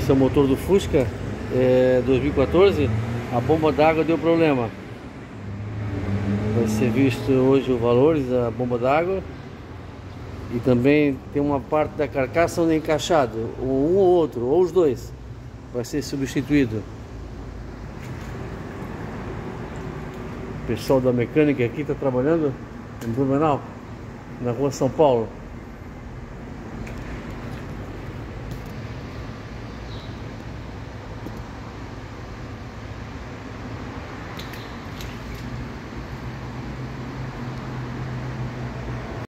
Esse é o motor do Fusca 2014. A bomba d'água deu problema. Vai ser visto hoje os valores da bomba d'água. E também tem uma parte da carcaça onde é encaixado, um ou outro, ou os dois, vai ser substituído. O pessoal da mecânica aqui está trabalhando em Blumenau, na rua São Paulo.